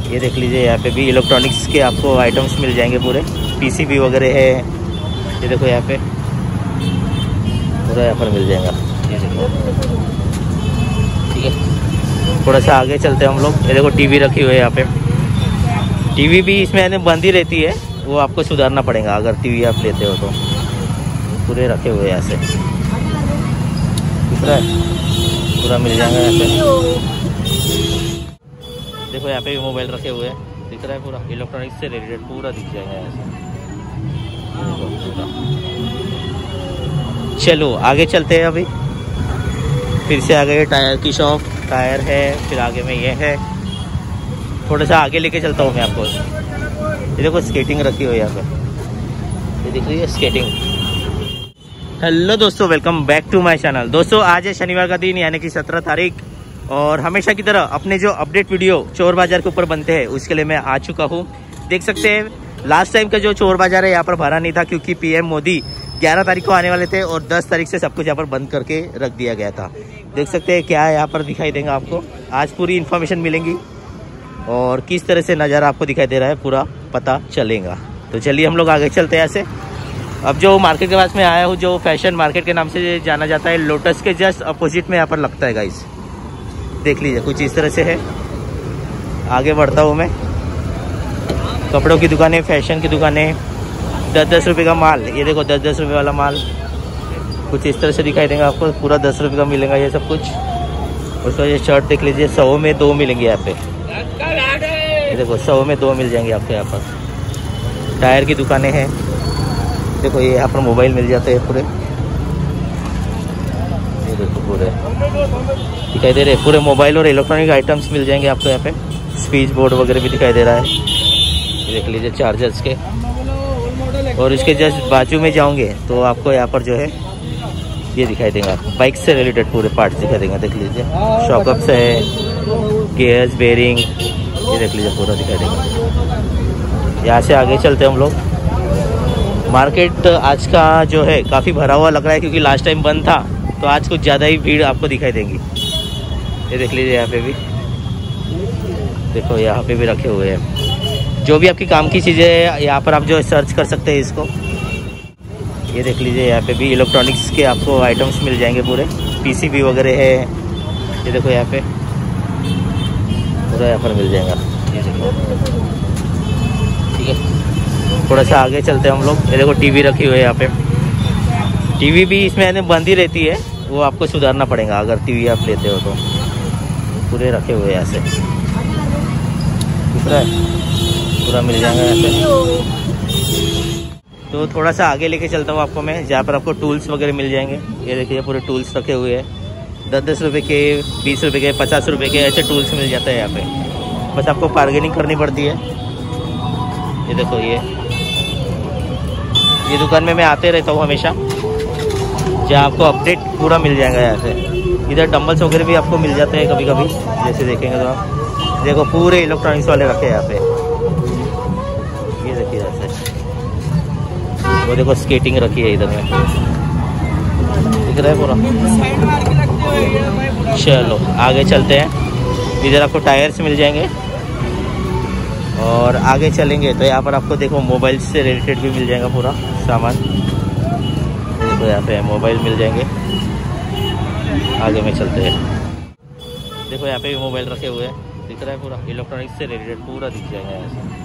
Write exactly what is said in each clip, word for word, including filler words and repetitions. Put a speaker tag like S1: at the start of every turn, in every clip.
S1: ये देख लीजिए, यहाँ पे भी इलेक्ट्रॉनिक्स के आपको आइटम्स मिल जाएंगे पूरे, पीसीबी वगैरह है। ये देखो यहाँ पे पूरा यहाँ पर मिल जाएगा। ये देखो, ठीक है। थोड़ा सा आगे चलते हैं हम लोग। ये देखो टीवी रखी हुई है यहाँ पे। टीवी भी इसमें यानी बंद ही रहती है, वो आपको सुधारना पड़ेगा अगर टीवी आप लेते हो तो। पूरे रखे हुए हैं ऐसे, दिख रहा है, पूरा मिल जाएगा यहाँ पे। देखो यहाँ पे भी मोबाइल रखे हुए हैं, दिख रहा है, पूरा इलेक्ट्रॉनिक्स से रिलेटेड पूरा दिख जाएगा ऐसे। चलो आगे चलते हैं। अभी फिर से आगे टायर की शॉप, टायर है, फिर आगे में ये है। थोड़ा सा आगे लेके चलता हूँ मैं आपको। ये देखो स्केटिंग रखी हुई है यहाँ पे, ये दिख रही है स्केटिंग। हेलो दोस्तों, welcome back to my channel. दोस्तों आज है शनिवार का दिन, यानी कि सत्रह तारीख, और हमेशा की तरह अपने जो अपडेट वीडियो चोर बाजार के ऊपर बनते हैं उसके लिए मैं आ चुका हूँ। देख सकते हैं लास्ट टाइम का जो चोर बाजार है यहाँ पर भरा नहीं था, क्योंकि पीएम मोदी ग्यारह तारीख को आने वाले थे और दस तारीख से सब कुछ यहाँ पर बंद करके रख दिया गया था। देख सकते हैं क्या है यहाँ पर दिखाई देगा आपको। आज पूरी इन्फॉर्मेशन मिलेंगी और किस तरह से नज़ारा आपको दिखाई दे रहा है पूरा पता चलेगा। तो चलिए हम लोग आगे चलते हैं ऐसे। अब जो मार्केट के पास में आया हूँ, जो फैशन मार्केट के नाम से जाना जाता है, लोटस के जस्ट अपोजिट में यहाँ पर लगता है गाइस। देख लीजिए कुछ इस तरह से है। आगे बढ़ता हूँ मैं। कपड़ों की दुकानें, फैशन की दुकानें, दस दस रुपये का माल। ये देखो दस दस रुपये वाला माल कुछ इस तरह से दिखाई देगा आपको। पूरा दस रुपये का मिलेगा ये सब कुछ। उसका ये शर्ट देख लीजिए, सौ में दो मिलेंगे यहाँ पे। ये देखो सौ में दो मिल जाएंगे आपको यहाँ पर। टायर की दुकानें हैं, देखो ये यहाँ पर मोबाइल मिल जाते हैं पूरे। ये देखो पूरे दिखाई दे रहे हैं, पूरे मोबाइल और इलेक्ट्रॉनिक आइटम्स मिल जाएंगे आपको यहाँ पे। स्पीच बोर्ड वगैरह भी दिखाई दे रहा है, ये देख लीजिए चार्जर्स के। और इसके जस्ट बाजू में जाओगे तो आपको यहाँ पर जो है ये दिखाई देगा, बाइक से रिलेटेड पूरे पार्ट्स दिखाई देंगे। देख लीजिए शॉकअप्स है, गियर्स, बेरिंग, ये देख लीजिए पूरा दिखाई देगा। यहाँ से आगे चलते हैं हम लोग। मार्केट आज का जो है काफ़ी भरा हुआ लग रहा है, क्योंकि लास्ट टाइम बंद था, तो आज कुछ ज़्यादा ही भीड़ आपको दिखाई देंगी। ये देख लीजिए यहाँ पे भी, देखो यहाँ पे भी रखे हुए हैं। जो भी आपकी काम की चीज़ें है यहाँ पर आप जो सर्च कर सकते हैं इसको। ये देख लीजिए यहाँ पे भी इलेक्ट्रॉनिक्स के आपको आइटम्स मिल जाएंगे पूरे, पीसीबी वगैरह है। ये देखो यहाँ पे पूरा यहाँ पर मिल जाएगा। ये देखो, ठीक है। थोड़ा सा आगे चलते हैं हम लोग। ये देखो टीवी रखी हुई है यहाँ पे। टीवी भी इसमें यानी बंद ही रहती है, वो आपको सुधारना पड़ेगा अगर टीवी आप लेते हो तो। पूरे रखे हुए हैं ऐसे, दिख रहा है, पूरा मिल जाएगा ऐसे। तो थोड़ा सा आगे लेके चलता हूँ आपको मैं, जहाँ पर आपको टूल्स वगैरह मिल जाएंगे। ये देखिए पूरे टूल्स रखे हुए हैं, दस दस रुपये के, बीस रुपये के, पचास रुपये के, ऐसे टूल्स मिल जाते हैं यहाँ पे। बस आपको बार्गेनिंग करनी पड़ती है। ये देखो ये ये दुकान में मैं आते रहता हूँ हमेशा, जहाँ आपको अपडेट पूरा मिल जाएगा यहाँ से। इधर डंबल्स वगैरह भी आपको मिल जाते हैं कभी कभी, जैसे देखेंगे तो आप। देखो पूरे इलेक्ट्रॉनिक्स वाले रखे हैं यहाँ पे। ये देखिए ऐसे, वो देखो स्केटिंग रखी है इधर में, दिख रहा है पूरा। चलो आगे चलते हैं। इधर आपको टायर्स मिल जाएंगे और आगे चलेंगे तो यहाँ पर आपको देखो मोबाइल से रिलेटेड भी मिल जाएगा पूरा सामान। देखो यहाँ पे मोबाइल मिल जाएंगे। आगे में चलते हैं। देखो यहाँ पे भी मोबाइल रखे हुए हैं, दिख रहा है, पूरा इलेक्ट्रॉनिक्स से रिलेटेड पूरा दिख जाएगा ऐसे।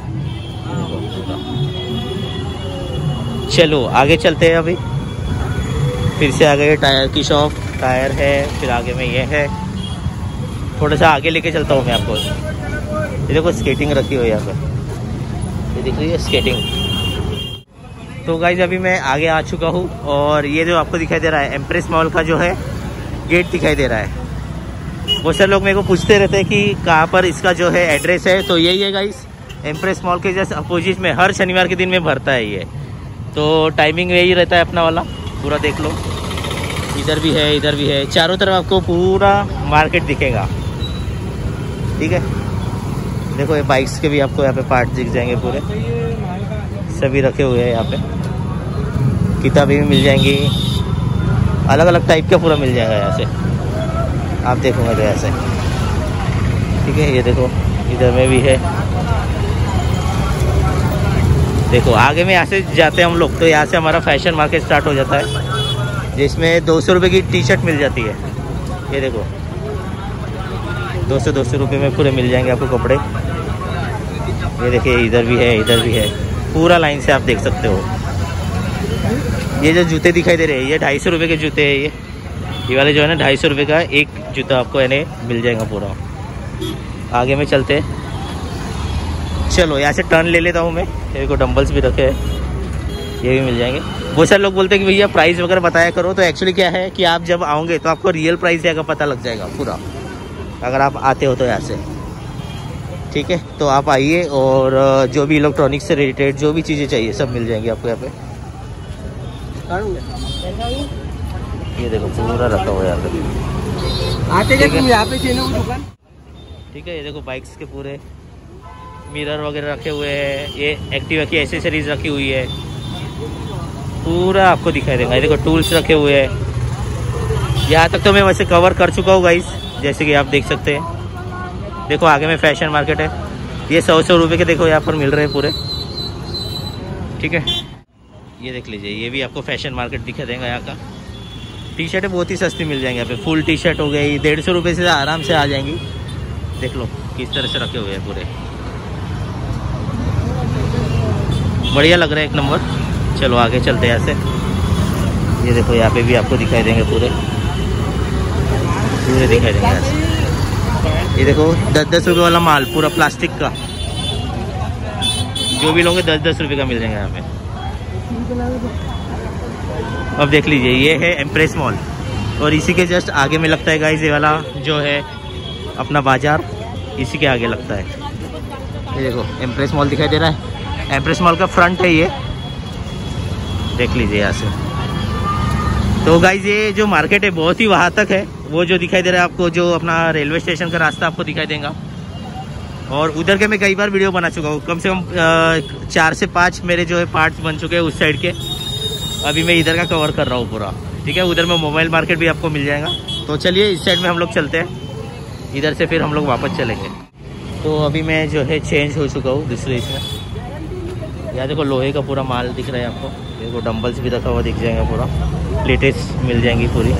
S1: चलो आगे चलते हैं। अभी फिर से आगे टायर की शॉप, टायर है, फिर आगे में ये है। थोड़ा सा आगे लेके चलता हूँ मैं आपको। ये देखो स्केटिंग रखी हुई है यहाँ पे, ये दिख रही है स्केटिंग। तो गाइज अभी मैं आगे आ चुका हूँ और ये जो आपको दिखाई दे रहा है एम्प्रेस मॉल का जो है गेट दिखाई दे रहा है। बहुत सारे लोग मेरे को पूछते रहते हैं कि कहाँ पर इसका जो है एड्रेस है, तो यही है गाइज, एम्प्रेस मॉल के जस्ट अपोजिट में। हर शनिवार के दिन में भरता है ये, तो टाइमिंग यही रहता है अपना वाला। पूरा देख लो, इधर भी है, इधर भी है, चारों तरफ आपको पूरा मार्केट दिखेगा, ठीक है। देखो ये बाइक्स के भी आपको यहाँ पे पार्ट दिख जाएंगे पूरे, सभी रखे हुए हैं यहाँ पे। किताबें भी मिल जाएंगी, अलग अलग टाइप का पूरा मिल जाएगा यहाँ से, आप देखोगे तो ऐसे, ठीक है। ये देखो इधर में भी है। देखो आगे में यहाँ से जाते हैं हम लोग, तो यहाँ से हमारा फैशन मार्केट स्टार्ट हो जाता है, जिसमें दो सौ रुपये की टी शर्ट मिल जाती है। ये देखो दो सौ दो सौ रुपये में पूरे मिल जाएंगे आपको कपड़े। ये देखिए इधर भी है, इधर भी है, पूरा लाइन से आप देख सकते हो। ये जो जूते दिखाई दे रहे हैं ये ढाई सौ रुपये के जूते हैं। ये ये वाले जो है ना ढाई सौ रुपये का एक जूता आपको यानी मिल जाएगा पूरा। आगे में चलते हैं, चलो यहाँ से टर्न ले लेता हूँ मैं। ये को डंबल्स भी रखे हैं, ये भी मिल जाएंगे। बहुत सारे लोग बोलते हैं कि भैया प्राइस वगैरह बताया करो, तो एक्चुअली क्या है कि आप जब आओगे तो आपको रियल प्राइस यहाँ का पता लग जाएगा पूरा, अगर आप आते हो तो यहाँ से। ठीक है, तो आप आइए और जो भी इलेक्ट्रॉनिक्स से रिलेटेड जो भी चीज़ें चाहिए सब मिल जाएंगी आपको यहाँ पे। ये देखो पूरा रखा हुआ है यहाँ पे, आते यहाँ पे दुकान। ठीक है, ये देखो बाइक्स के पूरे मिरर वगैरह रखे हुए हैं। ये एक्टिवा की एसेसरीज रखी हुई है, पूरा आपको दिखाई देगा। ये देखो टूल्स रखे हुए हैं। यहाँ तक तो मैं वैसे कवर कर चुका हूँ गाइस, जैसे कि आप देख सकते हैं। देखो आगे में फैशन मार्केट है, ये सौ सौ रुपये के देखो यहाँ पर मिल रहे हैं पूरे। ठीक है, ये देख लीजिए, ये भी आपको फैशन मार्केट दिखा देगा। यहाँ का टी शर्टें बहुत ही सस्ती मिल जाएंगी यहाँ पे। फुल टी शर्ट हो गई डेढ़ सौ रुपये से आराम से आ जाएंगी। देख लो किस तरह से रखे हुए हैं पूरे, बढ़िया लग रहा है एक नंबर। चलो आगे चलते हैं यहाँ से। ये देखो यहाँ पे भी आपको दिखाई देंगे पूरे पूरे दिखाई देंगे यहाँ से। ये देखो दस दस रुपये वाला माल पूरा प्लास्टिक का, जो भी लोगे दस दस रुपये का मिल जाएगा यहाँ पे। अब देख लीजिए ये है एम्प्रेस मॉल, और इसी के जस्ट आगे में लगता है गाइस ये वाला जो है अपना बाजार, इसी के आगे लगता है। ये देखो एम्प्रेस मॉल दिखाई दे रहा है, एम्प्रेस मॉल का फ्रंट है ये, देख लीजिए यहाँ से। तो गाइज ये जो मार्केट है बहुत ही वहाँ तक है, वो जो दिखाई दे रहा है आपको, जो अपना रेलवे स्टेशन का रास्ता आपको दिखाई देगा। और उधर के मैं कई बार वीडियो बना चुका हूँ, कम से कम चार से पाँच मेरे जो है पार्ट्स बन चुके हैं उस साइड के। अभी मैं इधर का कवर कर रहा हूँ पूरा। ठीक है, उधर में मोबाइल मार्केट भी आपको मिल जाएगा। तो चलिए इस साइड में हम लोग चलते हैं, इधर से फिर हम लोग वापस चलेंगे। तो अभी मैं जो है चेंज हो चुका हूँ दूसरे इसमें। यहाँ देखो लोहे का पूरा माल दिख रहा है आपको, देखो डंबल्स भी रखा हुआ दिख जाएगा पूरा, प्लेटेस मिल जाएंगी पूरी।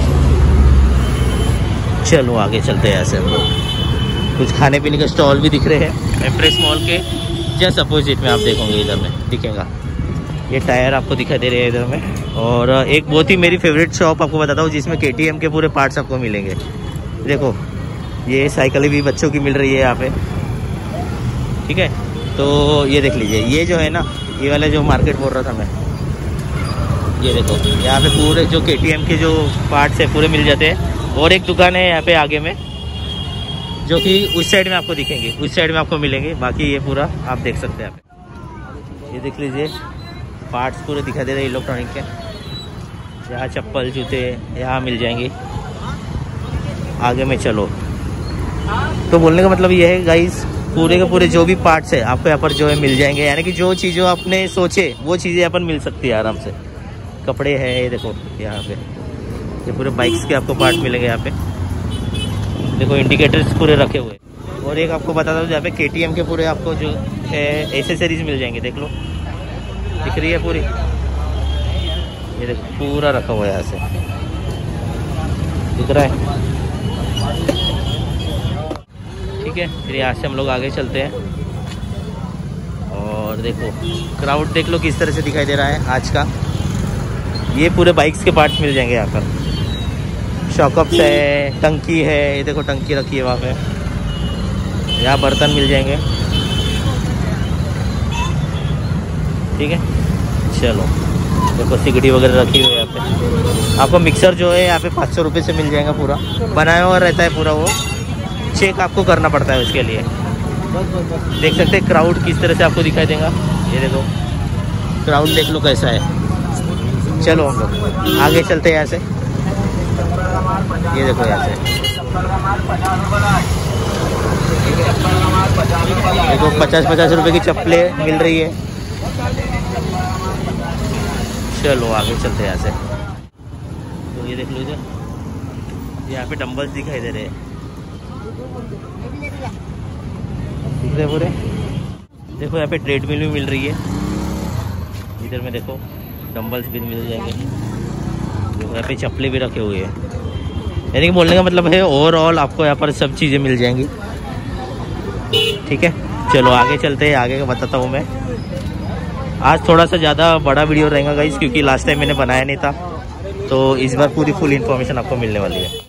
S1: चलो आगे चलते हैं यहाँ से हम लोग। कुछ खाने पीने के स्टॉल भी दिख रहे हैं एम्प्रेस मॉल के जस्ट अपोजिट में, आप देखोगे इधर में दिखेगा। ये टायर आपको दिखाई दे रहे हैं इधर में। और एक बहुत ही मेरी फेवरेट शॉप आपको बताता हूँ, जिसमें के टी एम के पूरे पार्ट्स आपको मिलेंगे। देखो ये साइकिलें भी बच्चों की मिल रही है यहाँ पे। ठीक है, तो ये देख लीजिए, ये जो है ना ये वाला जो मार्केट बोल रहा था मैं, ये देखो यहाँ पे पूरे जो के टी एम के जो पार्ट्स है पूरे मिल जाते हैं। और एक दुकान है यहाँ पे आगे में जो कि उस साइड में आपको दिखेंगे, उस साइड में आपको मिलेंगे। बाकी ये पूरा आप देख सकते हैं यहाँ पे। ये देख लीजिए पार्ट्स पूरे दिखाई दे रहे हैं इलेक्ट्रॉनिक के। यहाँ चप्पल जूते यहाँ मिल जाएंगे। आगे में चलो, तो बोलने का मतलब ये है गाइस, पूरे के पूरे जो भी पार्ट्स है आपको यहाँ पर जो है मिल जाएंगे। यानी कि जो चीज़ें आपने सोचे वो चीज़ें यहाँ पर मिल सकती है आराम से। कपड़े हैं ये देखो यहाँ पे, ये पूरे बाइक्स के आपको पार्ट मिलेंगे यहाँ पे। देखो इंडिकेटर्स पूरे रखे हुए। और एक आपको बता दूँ, यहाँ पे के टी एम के पूरे आपको जो है एसेसरीज मिल जाएंगे। देख लो दिख रही है पूरी, ये देखो पूरा रखा हुआ है यहाँ से, दिख रहा है। ठीक है, फिर यहाँ से हम लोग आगे चलते हैं। और देखो क्राउड देख लो किस तरह से दिखाई दे रहा है आज का। ये पूरे बाइक्स के पार्ट्स मिल जाएंगे यहाँ पर। शॉकअप्स है, टंकी है, ये देखो टंकी रखी है वहाँ पे। यहाँ बर्तन मिल जाएंगे। ठीक है, चलो देखो सिगड़ी वगैरह रखी हुई है यहाँ पे। आपको मिक्सर जो है यहाँ पे पाँच सौ रुपये से मिल जाएगा, पूरा बनाया हुआ रहता है पूरा। वो चेक आपको करना पड़ता है उसके लिए। देख सकते हैं क्राउड किस तरह से आपको दिखाई देगा। ये देखो क्राउड देख लो कैसा है। चलो हम लोग आगे चलते हैं यहाँ से। ये देखो यहाँ से देखो पचास पचास रुपए की चप्पलें मिल रही है। चलो आगे चलते हैं यहाँ से। तो ये देख लो इधर यहाँ पे डंबल्स दिखाई दे रहे हैं। सकते हैं पूरे। देखो यहाँ पे ट्रेडमिल भी मिल रही है, इधर में देखो डंबल्स भी मिल जाएंगे। देखो यहाँ पे चप्पलें भी रखे हुए हैं, यानी कि बोलने का मतलब है ओवरऑल आपको यहाँ पर सब चीज़ें मिल जाएंगी। ठीक है, चलो आगे चलते हैं, आगे का बताता हूँ मैं। आज थोड़ा सा ज़्यादा बड़ा वीडियो रहेगा गाइस, क्योंकि लास्ट टाइम मैंने बनाया नहीं था, तो इस बार पूरी फुल इन्फॉर्मेशन आपको मिलने वाली है।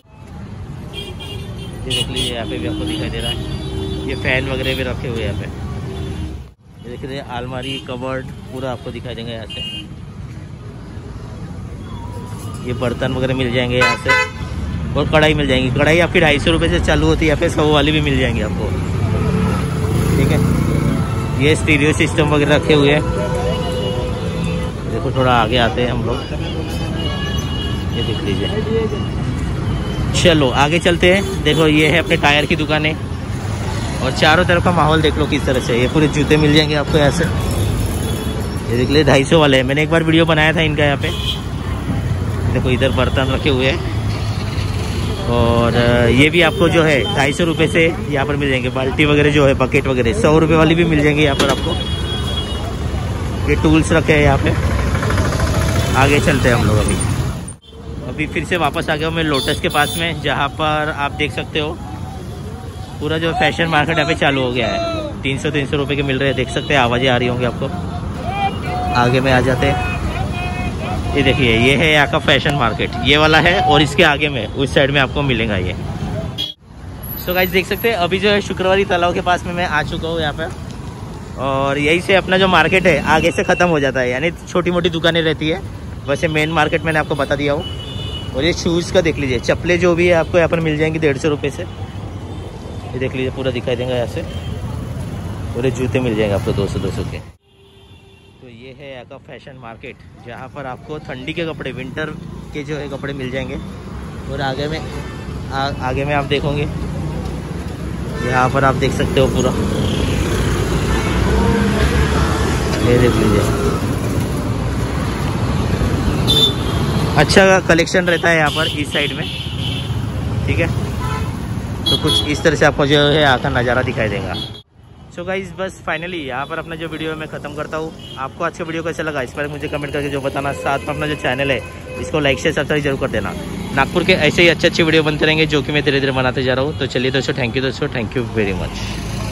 S1: ये देख लीजिए यहाँ पे भी आपको दिखाई दे रहा है, ये फैन वगैरह भी रखे हुए हैं यहाँ पे। ये देख लीजिए अलमारी कबर्ड पूरा आपको दिखाई देंगे यहाँ से। ये बर्तन वगैरह मिल जाएंगे यहाँ से, और कढ़ाई मिल जाएंगी। कढ़ाई आपकी ढाई सौ रुपये से चालू होती है, यहाँ पे सौ वाली भी मिल जाएंगी आपको। ठीक है, ये स्टीरियो सिस्टम वगैरह रखे हुए हैं। देखो थोड़ा आगे आते हैं हम लोग, ये देख लीजिए। चलो आगे चलते हैं। देखो ये है अपने टायर की दुकानें, और चारों तरफ का माहौल देख लो किस तरह से। ये पूरे जूते मिल जाएंगे आपको यहाँ से। ये देख लीजिए ढाई सौ वाले हैं, मैंने एक बार वीडियो बनाया था इनका यहाँ पे। देखो इधर बर्तन रखे हुए हैं, और ये भी आपको जो है ढाई सौ रुपये से यहाँ पर मिल जाएंगे। बाल्टी वगैरह जो है, बकेट वगैरह सौ रुपये वाली भी मिल जाएंगी यहाँ पर आपको। ये टूल्स रखे हैं यहाँ पे। आगे चलते हैं हम लोग। अभी अभी फिर से वापस आ गया हूँ मैं लोटस के पास में, जहाँ पर आप देख सकते हो पूरा जो फैशन मार्केट यहाँ पे चालू हो गया है। तीन सौ तीन सौ रुपये के मिल रहे हैं, देख सकते हैं, आवाज़ें आ रही होंगी आपको। आगे में आ जाते हैं। ये देखिए ये है यहाँ का फैशन मार्केट, ये वाला है, और इसके आगे में उस साइड में आपको मिलेगा ये। सो गाइस देख सकते हैं अभी जो है शुक्रवारी तालाब के पास में मैं आ चुका हूँ यहाँ पे, और यही से अपना जो मार्केट है आगे से ख़त्म हो जाता है, यानी छोटी मोटी दुकानें रहती है। वैसे मेन मार्केट मैंने आपको बता दिया हूँ। और ये शूज़ का देख लीजिए, चप्पलें जो भी है आपको यहाँ पर मिल जाएंगी डेढ़ सौ रुपये से। ये देख लीजिए पूरा दिखाई देंगे यहाँ से, पूरे जूते मिल जाएंगे आपको दो सौ दो सौ के। तो ये है यहाँ का फैशन मार्केट, जहाँ पर आपको ठंडी के कपड़े, विंटर के जो है कपड़े मिल जाएंगे। और आगे में आ, आगे में आप देखोगे, यहाँ पर आप देख सकते हो पूरा, ये देख लीजिए अच्छा कलेक्शन रहता है यहाँ पर इस साइड में। ठीक है, तो कुछ इस तरह से आपको जो है यहाँ का नज़ारा दिखाई देगा। सो गाइस बस फाइनली यहाँ पर अपना जो वीडियो है मैं ख़त्म करता हूँ। आपको आज का वीडियो कैसा लगा इस पर मुझे कमेंट करके जो बताना। साथ में अपना जो चैनल है इसको लाइक शेयर सब्सक्राइब जरूर कर देना। नागपुर के ऐसे ही अच्छे अच्छे वीडियो बनते रहेंगे, जो कि मैं धीरे धीरे बनाते जा रहा हूँ। तो चलिए दोस्तों, थैंक यू दोस्तों, थैंक यू वेरी मच।